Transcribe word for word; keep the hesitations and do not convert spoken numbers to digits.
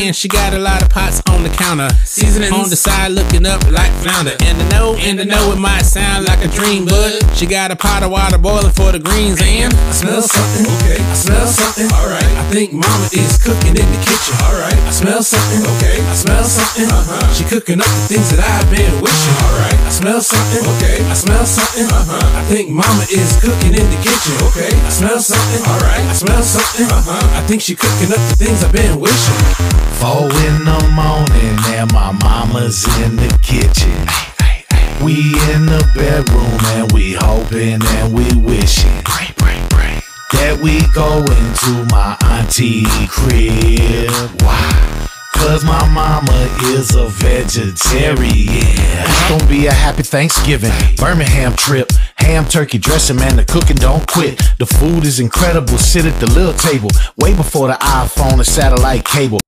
and she got a lot of pots on the counter. Seasoning on the side, looking up like flounder. And I know, and I know it might sound like a dream, but she got a pot of water boiling for the greens. And I smell something, okay, I smell something, alright. I think mama is cooking in the kitchen, alright. I smell something, okay, I smell something, uh-huh. She cooking up the things that I've been wishing, alright. I smell something, okay, I smell something, uh-huh. I think mama is cooking in the kitchen, okay. I smell something, alright, I smell something, uh-huh. I think she cooking up the things I've been wishing. Four in the morning and my mama's in the kitchen. We in the bedroom and we hoping and we wishing that we go into my auntie crib. Why? Cause my mama is a vegetarian. It's gonna be a happy Thanksgiving. Birmingham trip, ham, turkey dressing, man, the cooking don't quit. The food is incredible, sit at the little table, way before the iPhone and satellite cable.